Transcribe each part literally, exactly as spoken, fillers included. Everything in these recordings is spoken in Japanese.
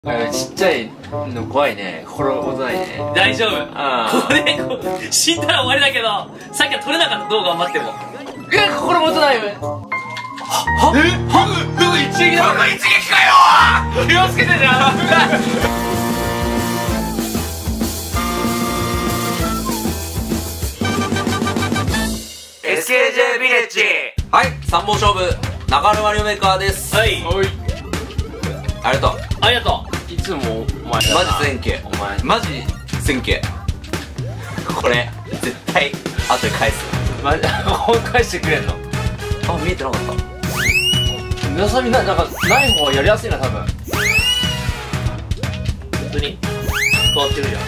ちっちゃいの怖いね。心もとないね。 大丈夫。 あここでこう死んだら終わりだけど、さっきは撮れなかった。どう頑張っても。 え、心もとないよ。 はえハグフグ一撃だ。 ハグ一撃かよ。 気をつけてじゃん。 エスケージェー ビレッジ。 はい、三本勝負中野マリオメーカーです。 はい。 おい。 ありがとう。 ありがといつもお前マジ千景。 お前。 マジ千景。これ絶対後で返す。 マジ本返してくれんの。 あ、見えてなかった。 ムサビな、なんかない方がやりやすいな多分。 う。本当に変わってるじゃん。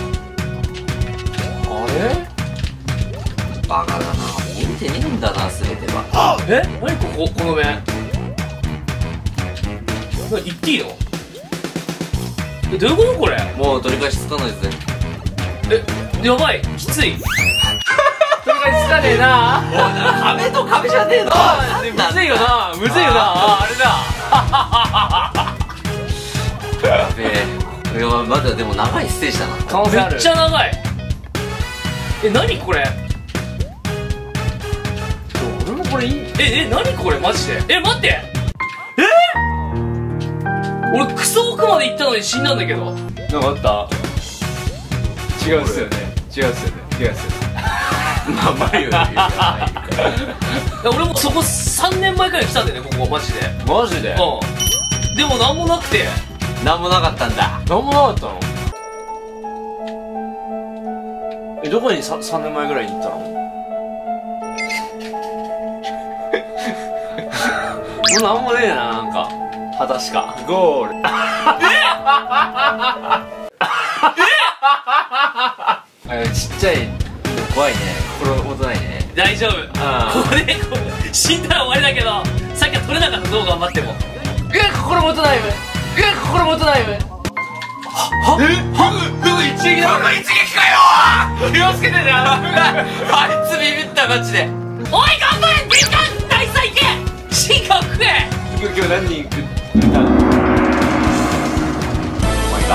あれ？ バカだな。見えてねえんだな、全ては。 え何こここの面。な言っていいの？えどういうことこれ？ もう取り返しつかないぜ。 えやばいきつい。 それがつかねえな。 壁と壁じゃねえの。 あー、むずいよな。むずいよな。ああれだ。 やべえ。いや、まだでも長いステージだな。 可能性ある。 めっちゃ長い。え何これ？ 俺もこれいい。 ええ何これマジで？え待って。え俺クソ奥まで行ったのに死んだんだけど。 なんかあった？違うっすよね。違うっすよね。違うっすよね。 まあマリオよりはないから。 俺もそこさんねんまえくらい来たんだよね、ここマジで。 マジで？ うんでもなんもなくて。 なんもなかったんだ。 なんもなかったの？え、どこに 3, 3年前ぐらいに行ったの？もうなんもねえな、なんか果たしかゴール。ええちっちゃいの怖いね。心もとないね。 大丈夫。 あここでこう死んだら終わりだけど、さっきは撮れなかった。どう頑張っても。 え、心もとないよ。え、心もとないよ。 はえハグフグ一撃だ。 ハグ一撃かよ。 気をつけてじゃん。 あいつビビったマジで。 おい頑張れビッタン大祭行け進化を食え。 今日何人食ったの？お前か。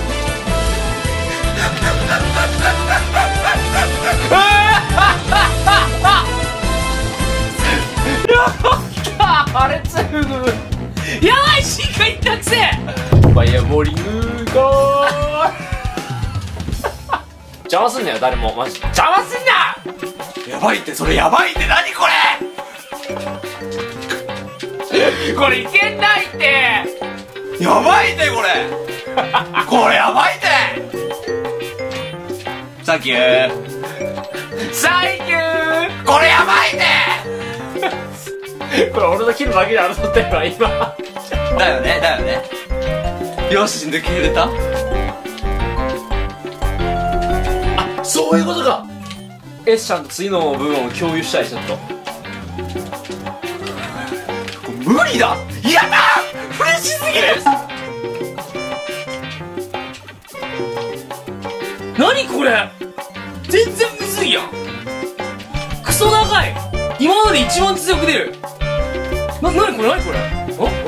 あれつふぐやばい進化いったくせ。 ファイアボーリングゴー邪魔すんなよ誰もマジで。 邪魔すんな。 やばいってそれやばいって何これ。 これいけんないって。 やばいってこれ。これやばいって。サンキュー。 サンキュー。 これやばいって。 これ俺の切る負けで争ってるわ今。 だよね、だよね。よし、抜け入れた。 あ、そういうことか。 S ちゃんと次の部分を共有したい。ちょっと無理だ。やだ嬉しすぎる。 何これ全然むずいやん。クソ長い。今まで一番強く出る。な、なにこれなにこれ。 おお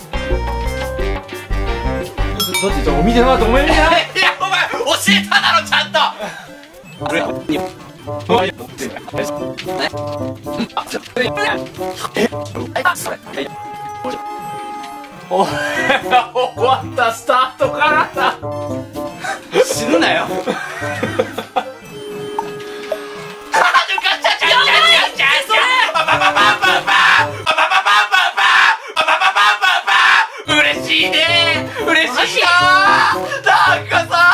だって見てなかった。お前見てない。 いやお前教えただろちゃんと。俺にお終わったスタートからだ。 死ぬなよ。嬉しいね。嬉しいな。なんかさ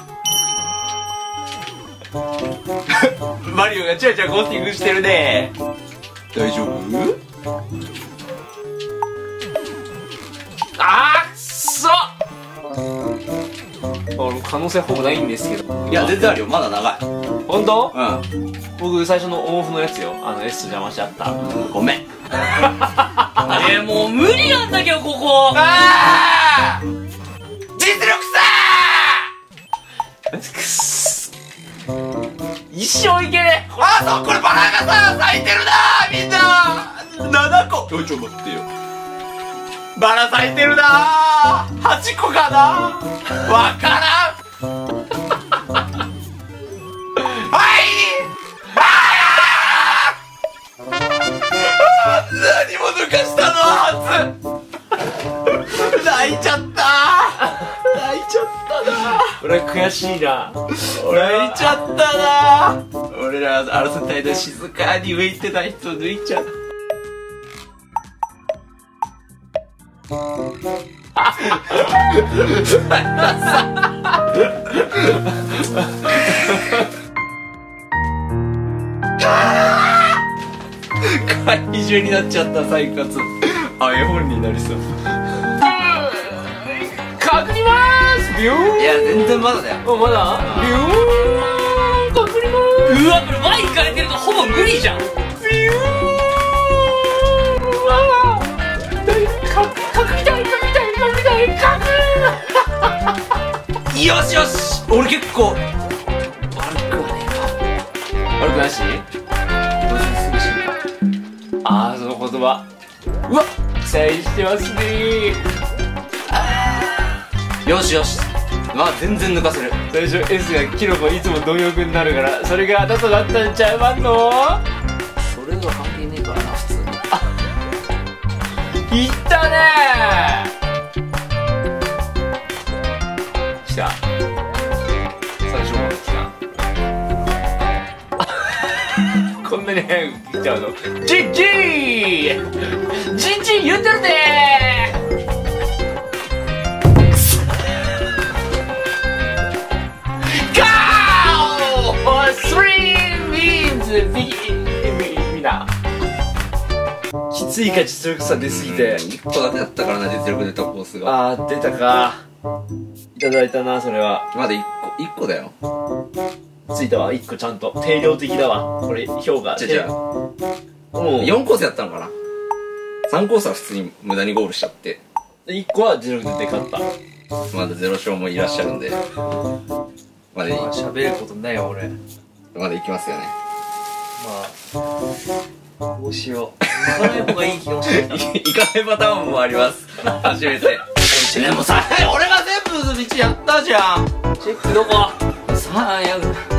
マリオがチャチャコーティングしてるね。大丈夫？ あーくそ。俺可能性ほぼないんですけど。 いや全然あるよ。まだ長い。 本当？ う僕最初のオンオフのやつよ。あの S 邪魔しちゃった。 ん。ごめん。 えー、もう無理なんだけどここ。 ああ実力さ一生いけねー。あそこれバラがさ咲いてるなみんな。ななこ。ちょちょ待ってよ。 バラ咲いてるなー。はちこかな、わからん。はいあーあー何も抜かしたのはず。泣いちゃったー。泣いちゃったなー。 俺悔しいな。 泣いちゃったなー。俺ら争った間静かに浮いてた人抜いちゃった。怪獣になっちゃった。再活あ、絵本になりそう。 かくりまーす。ビューン。 いや全然まだだよ。 おまだビューン。かくりまーす。 うわこれ前行かれてるとほぼ無理じゃん。 ビューン。うわーかかくりたいかくりたいかくりたいかくよしよし、俺結構悪くはねえか。 悪くないし、どうせすぐ死ぬか。ああその言葉、うわっ期待してますねー。 よしよし、まあ全然抜かせる。 最初 S がキノコいつも貪欲になるから、それがあなただったんちゃいまんの。 それは関係ねえからな普通に。 いったねー。来た最初も来たこんなに早く来ちゃうの。ジンジージンジー言ってるねー。ゴースリービーンズビみんなきついか実力差出すぎて。 いっこだけだったからな、実力出たコースが。 あー出たか。いただいたなそれは。 まだいっこいっこだよ。 ついたわいっこちゃんと。定量的だわこれ評価。 じゃじゃもうよんコースやったのかな。さんコースは普通に無駄にゴールしちゃって、 いっこは実力出て勝った。 まだゼロ勝もいらっしゃるんで、まだい喋ることないよ俺。 まだいきますよね。 まあどうしよう。行かない方がいい気がしてきた。 行かないパターンもあります。初めて。でもさ、俺が全部道やったじゃん。 チェックどこ？ さあやる。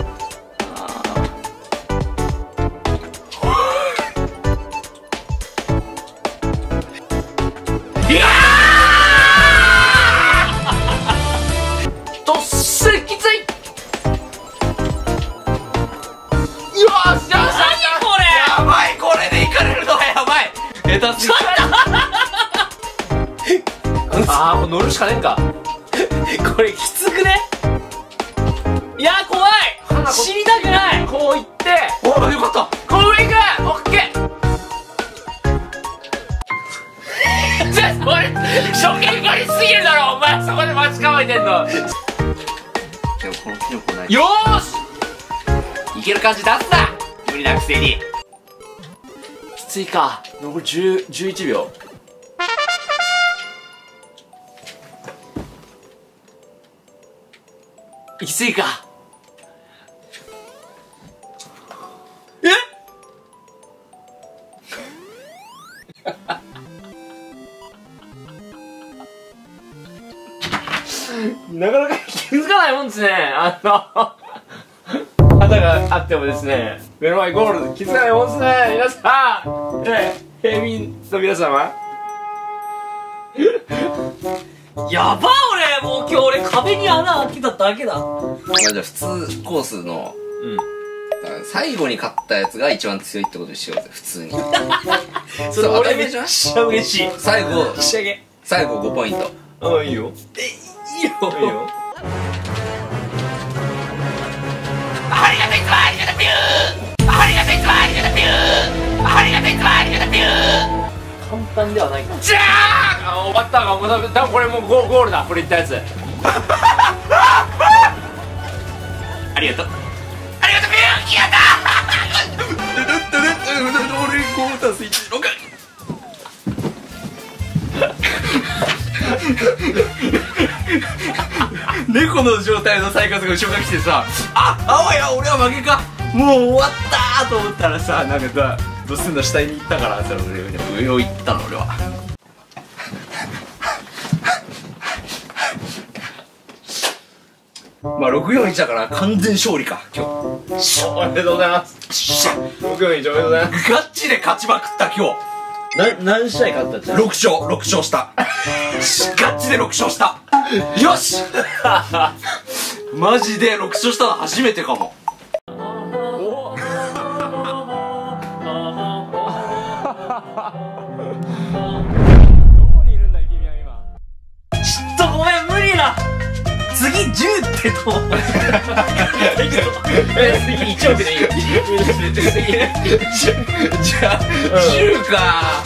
とっすりきつい。よしよし。 何これ？ やばい、これで行かれるのはやばい。下手すぎる。 ああもう乗るしかねえんかこれきつくね？いや怖い。死にたくない。 こういっておお、よかった。 こういく。オッケー。俺初見狩りすぎるだろお前。そこで待ち構えてんの。 でもこのキノコない。 よーしいける感じ出すな、無理なくせに。 きついか。残りじゅう、じゅういちびょう。きついか。えなかなか気づかないもんですね。あの肌があってもですね、目の前ゴール気づかないもんですね。皆さん、ええ、平民の皆様やば俺もう今日俺壁に穴開けただけだ。 まあじゃあ普通コースのうん最後に勝ったやつが一番強いってことにしようぜ、普通に。 それ俺めっちゃ嬉しい。 最後仕上げ。 最後ごポイント。 ああいいよえいいよ。 いいよ。 ありがとういつもありがとうピュー。ありがとういつもありがとうピュー。ありがとういつもありがとうピュー。 簡単ではないか。 じゃあ終わったか。もう多分多分これもうゴーゴールだ。これいったやつ。 ありがとう。ありがとうピュー。やった俺ごたすいちのか。猫の状態の再活が後ろが来てさ、あ、あわや俺は負けか、もう終わったーと思ったらさ、なんかさ、どうすんの下に行ったからさ、俺上を行ったの俺は。 まあろくよんいちだから完全勝利か今日。 おめでとうございます。 しゃろくよんいちおめでとうございます。 ガチで勝ちまくった今日。 な何試合勝ったっちゃろく勝ろく勝したガチでろく勝したよしマジでろく勝したの初めてかも。 どこにいるんだい君は今。 ちょっとごめん無理だ。次じゅうってどう？ え次いちおくでいいよ。 じゃあじゅうか。